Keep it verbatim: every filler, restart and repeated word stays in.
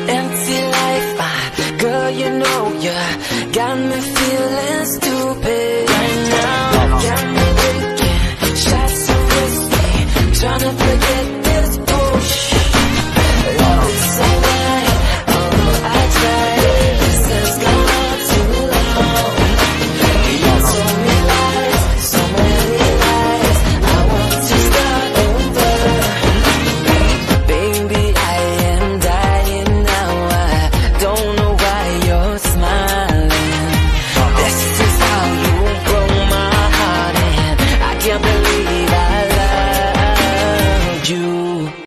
empty life. Ah, girl, you know you got me feeling.